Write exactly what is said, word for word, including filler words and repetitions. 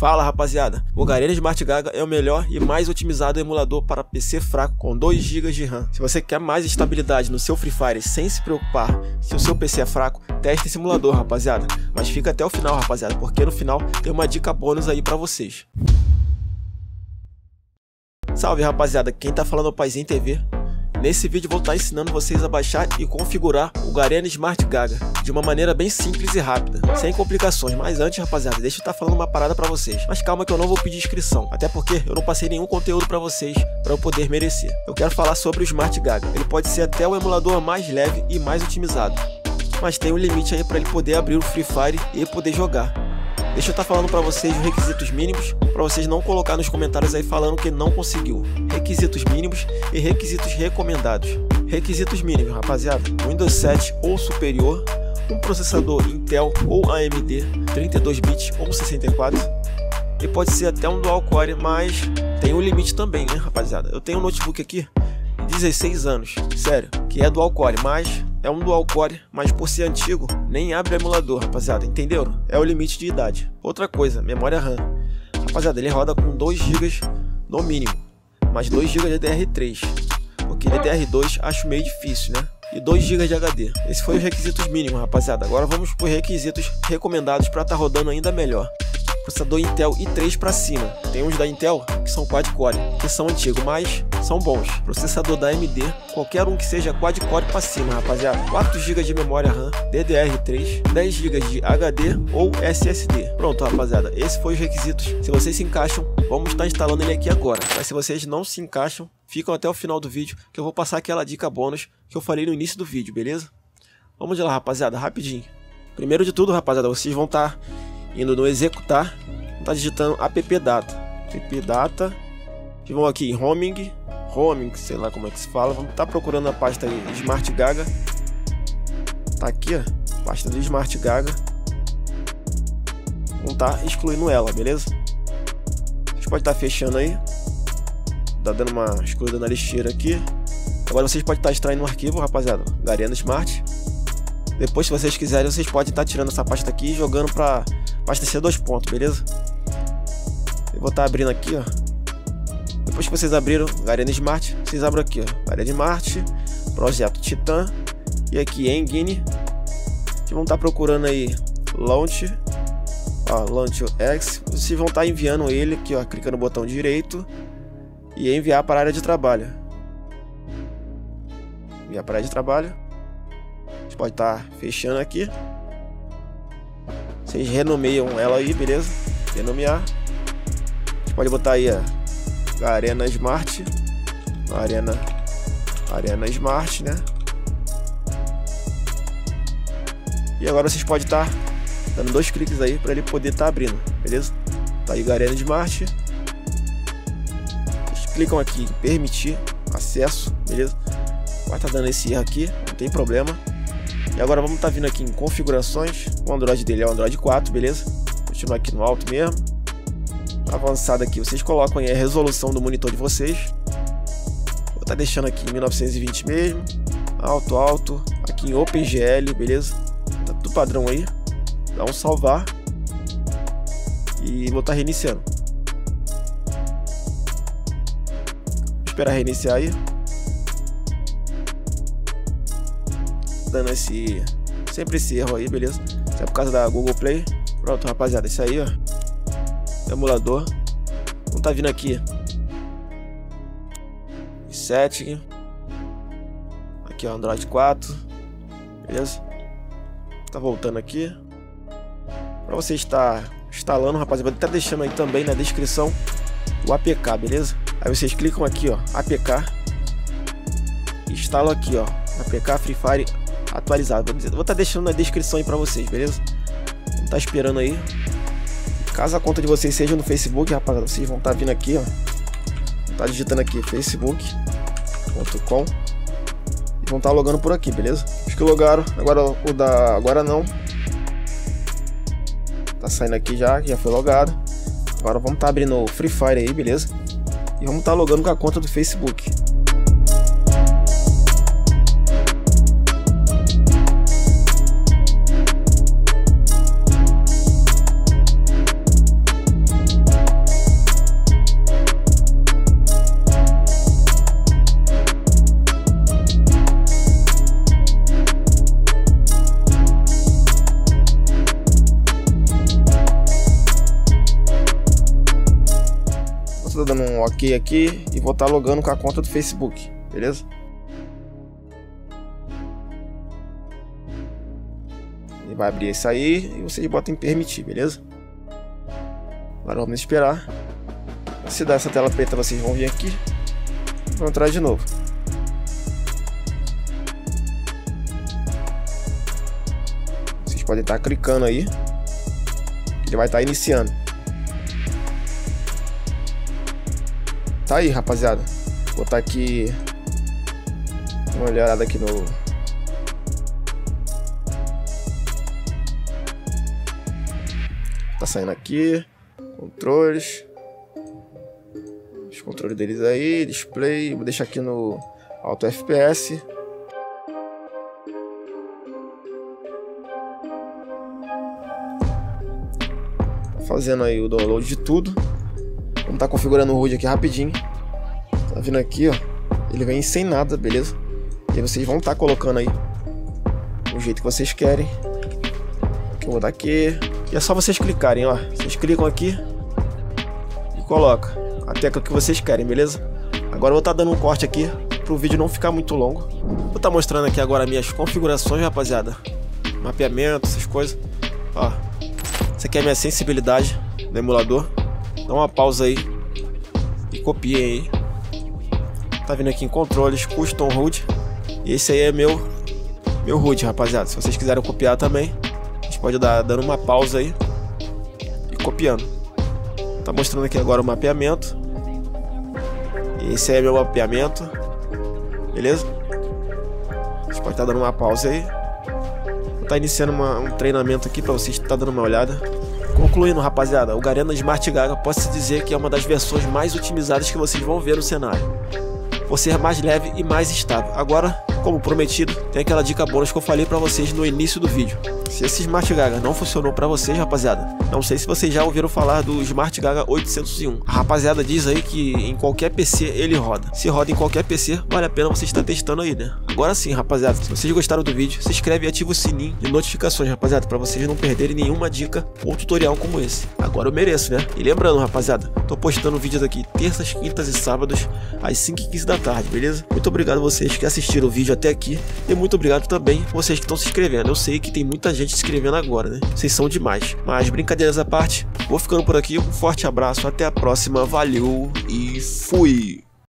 Fala rapaziada, o Garena Smart Gaga é o melhor e mais otimizado emulador para P C fraco com dois gigas de RAM. Se você quer mais estabilidade no seu Free Fire sem se preocupar se o seu P C é fraco, teste esse emulador rapaziada. Mas fica até o final rapaziada, porque no final tem uma dica bônus aí pra vocês. Salve rapaziada, quem tá falando é o Paizinho T V. Nesse vídeo vou estar ensinando vocês a baixar e configurar o Garena Smart Gaga de uma maneira bem simples e rápida, sem complicações. Mas antes rapaziada, deixa eu estar falando uma parada pra vocês. Mas calma que eu não vou pedir inscrição, até porque eu não passei nenhum conteúdo pra vocês pra eu poder merecer. Eu quero falar sobre o Smart Gaga. Ele pode ser até o emulador mais leve e mais otimizado, mas tem um limite aí pra ele poder abrir o Free Fire e poder jogar. Deixa eu estar falando pra vocês os requisitos mínimos, pra vocês não colocar nos comentários aí falando que não conseguiu. Requisitos mínimos e requisitos recomendados. Requisitos mínimos, rapaziada: Windows sete ou superior, um processador Intel ou A M D, trinta e dois bits ou sessenta e quatro, e pode ser até um dual core, mas tem um limite também, né rapaziada? Eu tenho um notebook aqui, dezesseis anos, sério, que é dual core, mas é um dual core, mas por ser antigo, nem abre emulador, rapaziada, entenderam? É o limite de idade. Outra coisa, memória RAM. Rapaziada, ele roda com dois gigas no mínimo, mas dois gigas de D D R três, porque D D R dois acho meio difícil, né? E dois gigas de H D. Esses foram os requisitos mínimos, rapaziada. Agora vamos para os requisitos recomendados para estar tá rodando ainda melhor. Processador Intel i três para cima. Tem uns da Intel que são quad-core, que são antigos, mas são bons. Processador da A M D, qualquer um que seja quad-core para cima, rapaziada. quatro gigas de memória RAM, D D R três, dez gigas de H D ou S S D. Pronto, rapaziada, esses foram os requisitos. Se vocês se encaixam, vamos estar instalando ele aqui agora. Mas se vocês não se encaixam, ficam até o final do vídeo, que eu vou passar aquela dica bônus que eu falei no início do vídeo, beleza? Vamos lá, rapaziada, rapidinho. Primeiro de tudo, rapaziada, vocês vão estar indo no executar, tá digitando appdata, appdata, e vão aqui em homing, homing, sei lá como é que se fala, vamos estar tá procurando a pasta aí Smart Gaga, tá aqui, ó, pasta do Smart Gaga, vamos estar tá excluindo ela, beleza? Vocês podem estar tá fechando aí, tá dando uma excluída na lixeira aqui. Agora vocês podem estar tá extraindo um arquivo, rapaziada, Garena Smart. Depois, se vocês quiserem, vocês podem estar tá tirando essa pasta aqui e jogando para pasta C dois pontos, beleza? Eu vou estar tá abrindo aqui, ó. Depois que vocês abriram Garena Smart, vocês abrem aqui, ó, Garena Smart, Projeto Titan, e aqui Engine. Vocês vão estar tá procurando aí Launch, ó, Launch X. Vocês vão estar tá enviando ele aqui, ó, clica no botão direito e enviar para a área de trabalho. Enviar para a área de trabalho. Você pode estar tá fechando aqui. Vocês renomeiam ela aí, beleza? Renomear. Você pode botar aí a Garena Smart, Arena, Arena Smart, né? E agora vocês podem estar tá dando dois cliques aí para ele poder estar tá abrindo, beleza? Tá aí Garena Smart. Vocês clicam aqui em permitir acesso, beleza? Vai estar tá dando esse erro aqui, não tem problema. E agora vamos estar tá vindo aqui em configurações. O Android dele é o Android quatro, beleza? Continuar aqui no alto mesmo. Avançado aqui, vocês colocam aí a resolução do monitor de vocês. Vou estar tá deixando aqui em mil novecentos e vinte mesmo. Alto, alto. Aqui em OpenGL, beleza? Tá tudo padrão aí. Dá um salvar. E vou estar tá reiniciando. Vou esperar reiniciar aí. Dando esse sempre esse erro aí, beleza? Isso é por causa da Google Play. Pronto, rapaziada, isso aí, ó, emulador. Vamos tá vindo aqui setting, aqui ó, Android quatro, beleza? Tá voltando aqui para você estar instalando, rapaziada. Vou estar deixando aí também na descrição o A P K, beleza? Aí vocês clicam aqui, ó, A P K, instalam aqui, ó, A P K Free Fire atualizado. Vou estar tá deixando na descrição aí pra vocês, beleza? Vamos tá esperando aí. Caso a conta de vocês seja no Facebook, rapaziada, vocês vão estar tá vindo aqui, ó. Vão tá digitando aqui facebook ponto com e vão estar tá logando por aqui, beleza? Acho que logaram. Agora o da agora não. Tá saindo aqui já, já foi logado. Agora vamos estar tá abrindo o Free Fire aí, beleza? E vamos estar tá logando com a conta do Facebook. tô dando um ok aqui e vou estar logando com a conta do Facebook, beleza? Ele vai abrir isso aí e vocês botam em permitir, beleza? Agora vamos esperar. Se dar essa tela preta, vocês vão vir aqui e vão entrar de novo. Vocês podem estar clicando aí. Ele vai estar iniciando. Tá aí, rapaziada. Vou botar aqui uma olhada aqui no... Tá saindo aqui. Controles. Os controles deles aí. Display. Vou deixar aqui no Auto F P S. Fazendo aí o download de tudo. Vamos estar configurando o H U D aqui rapidinho. Tá vindo aqui, ó. Ele vem sem nada, beleza? E aí vocês vão estar colocando aí o jeito que vocês querem. Que eu vou dar aqui. E é só vocês clicarem, ó. Vocês clicam aqui e coloca a tecla que vocês querem, beleza? Agora eu vou estar dando um corte aqui para o vídeo não ficar muito longo. Vou estar mostrando aqui agora minhas configurações, rapaziada. Mapeamento, essas coisas. Ó. Essa aqui é a minha sensibilidade do emulador. Dá uma pausa aí e copiem aí. Tá vindo aqui em controles, Custom H U D. E esse aí é meu meu H U D, rapaziada. Se vocês quiserem copiar também, a gente pode dar dando uma pausa aí e copiando. Tá mostrando aqui agora o mapeamento. Esse aí é meu mapeamento. Beleza? A gente pode estar dando uma pausa aí. Vou estar iniciando uma, um treinamento aqui para vocês estar dando uma olhada. Concluindo, rapaziada, o Garena Smart Gaga posso dizer que é uma das versões mais otimizadas que vocês vão ver no cenário, por ser mais leve e mais estável. Agora, como prometido, tem aquela dica bônus que eu falei pra vocês no início do vídeo. Se esse Smart Gaga não funcionou pra vocês, rapaziada, não sei se vocês já ouviram falar do Smart Gaga oitocentos e um. A rapaziada diz aí que em qualquer P C ele roda. Se roda em qualquer P C, vale a pena você estar testando aí, né? Agora sim, rapaziada, se vocês gostaram do vídeo, se inscreve e ativa o sininho de notificações, rapaziada, pra vocês não perderem nenhuma dica ou tutorial como esse. Agora eu mereço, né? E lembrando, rapaziada, tô postando vídeos aqui terças, quintas e sábados às cinco e quinze da tarde, beleza? Muito obrigado a vocês que assistiram o vídeo até aqui e muito obrigado também a vocês que estão se inscrevendo. Eu sei que tem muita gente se inscrevendo agora, né? Vocês são demais. Mas brincadeiras à parte, vou ficando por aqui. Um forte abraço, até a próxima, valeu e fui!